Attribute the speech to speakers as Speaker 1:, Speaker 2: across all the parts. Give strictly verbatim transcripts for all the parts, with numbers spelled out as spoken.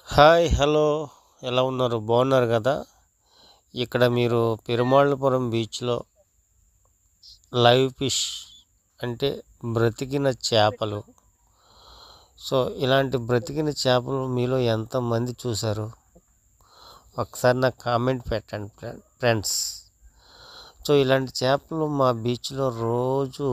Speaker 1: Hi hello ఎలా ఉన్నారు బాగున్నారు కదా. ఇక్కడ మీరు పెరుమాళ్ళపురం బీచ్లో లైవ్ ఫిష్ అంటే బ్రతికిన చేపలు. సో ఇలాంటి బ్రతికిన చేపలు మీలో ఎంతమంది చూశారు ఒకసారి నాకు కామెంట్ పెట్టండి ఫ్రెండ్స్. సో ఇలాంటి చేపలు మా బీచ్లో రోజు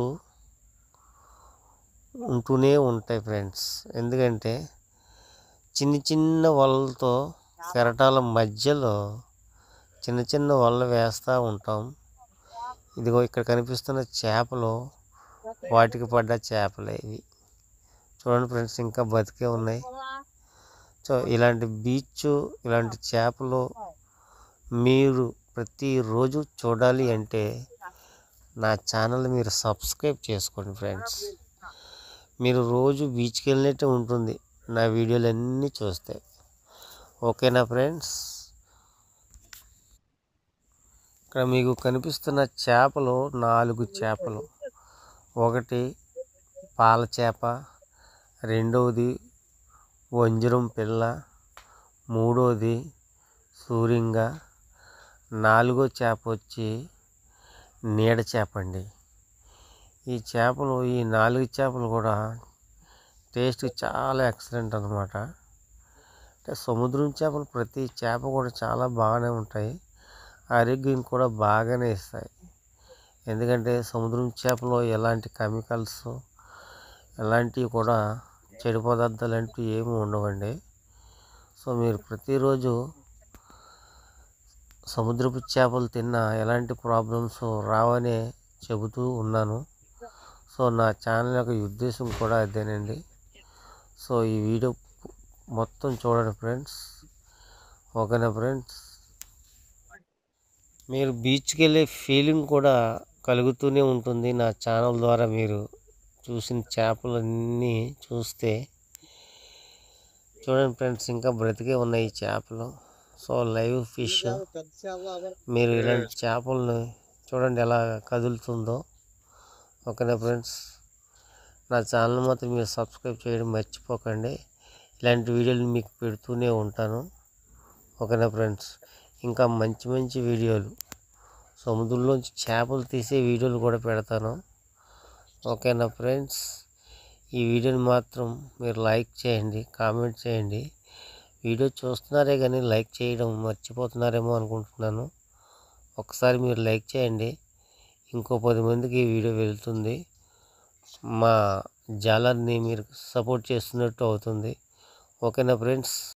Speaker 1: ఉంటూనే ఉంటాయి ఫ్రెండ్స్. ఎందుకంటే చిన్న చిన్న వలలతో కెరటాల మధ్యలో చిన్న చిన్న వలలు వేస్తూ ఉంటాం. ఇదిగో ఇక్కడ కనిపిస్తున్న చేపలు వాటికి పడ్డ చేపలే ఇవి. చూడండి ఫ్రెండ్స్, ఇంకా బతికే ఉన్నాయి. సో ఇలాంటి బీచ్ ఇలాంటి చేపలు మీరు ప్రతిరోజు చూడాలి అంటే నా ఛానల్ మీరు సబ్స్క్రైబ్ చేసుకోండి ఫ్రెండ్స్. మీరు రోజు బీచ్కి వెళ్ళినట్టే ఉంటుంది నా వీడియోలు అన్నీ చూస్తే. ఓకేనా ఫ్రెండ్స్. ఇక్కడ మీకు కనిపిస్తున్న చేపలు నాలుగు చేపలు. ఒకటి పాల చేప, రెండవది వంజరం పిల్ల, మూడవది సూరింగ, నాలుగో చేప వచ్చి నీడ చేప అండి. ఈ చేపలు ఈ నాలుగు చేపలు కూడా టేస్ట్ చాలా ఎక్సలెంట్ అనమాట. అంటే సముద్రం చేపలు ప్రతి చేప కూడా చాలా బాగానే ఉంటాయి, ఆరోగ్యం కూడా బాగానే ఇస్తాయి. ఎందుకంటే సముద్రం చేపలో ఎలాంటి కెమికల్స్ ఎలాంటివి కూడా చెడు పదార్థాలు అంటూ ఏమి ఉండవండి. సో మీరు ప్రతిరోజు సముద్రపు చేపలు తిన్నా ఎలాంటి ప్రాబ్లమ్స్ రావనే చెబుతూ ఉన్నాను. సో నా ఛానల్ యొక్క ఉద్దేశం కూడా అదేనండి. సో ఈ వీడియో మొత్తం చూడండి ఫ్రెండ్స్. ఓకేనా ఫ్రెండ్స్. మీరు బీచ్కి వెళ్ళే ఫీలింగ్ కూడా కలుగుతూనే ఉంటుంది నా ఛానల్ ద్వారా. మీరు చూసిన చేపలన్నీ చూస్తే చూడండి ఫ్రెండ్స్, ఇంకా బ్రతికే ఉన్నాయి ఈ చేపలు. So live fish. మీరు ఇలాంటి చేపలను చూడండి ఎలా కదులుతుందో. ఓకేనా ఫ్రెండ్స్. నా ఛానల్ మాత్రం మీరు సబ్స్క్రైబ్ చేయడం మర్చిపోకండి. ఇలాంటి వీడియోలు మీకు పెడుతూనే ఉంటాను. ఓకేనా ఫ్రెండ్స్. ఇంకా మంచి మంచి వీడియోలు సముద్రంలోంచి చేపలు తీసే వీడియోలు కూడా పెడతాను. ఓకేనా ఫ్రెండ్స్. ఈ వీడియోని మాత్రం మీరు లైక్ చేయండి, కామెంట్ చేయండి. వీడియో చూస్తున్నారే కానీ లైక్ చేయడం మర్చిపోతున్నారేమో అనుకుంటున్నాను. ఒకసారి మీరు లైక్ చేయండి, ఇంకో పది మందికి ఈ వీడియో వెళ్తుంది. మా జాలర్ని మీరు సపోర్ట్ చేస్తున్నట్టు అవుతుంది. ఓకేనా ఫ్రెండ్స్.